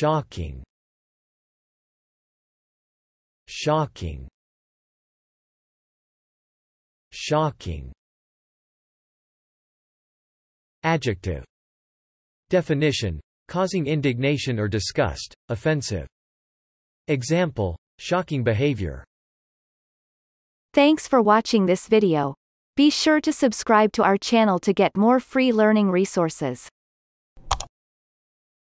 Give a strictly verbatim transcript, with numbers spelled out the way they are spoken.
shocking, shocking, shocking. Adjective. Definition: causing indignation or disgust, offensive. Example: shocking behavior. Thanks for watching this video. Be sure to subscribe to our channel to get more free learning resources.